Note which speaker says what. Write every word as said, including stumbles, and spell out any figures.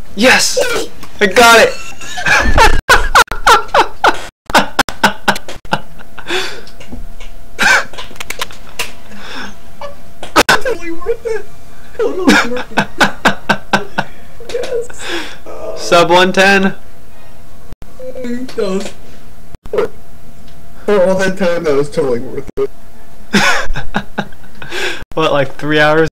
Speaker 1: Yes! I got it!
Speaker 2: Totally worth it. Totally worth it. Yes. Uh,
Speaker 1: Sub one ten.
Speaker 2: That was, for all that time, that was totally worth it.
Speaker 1: What, like three hours?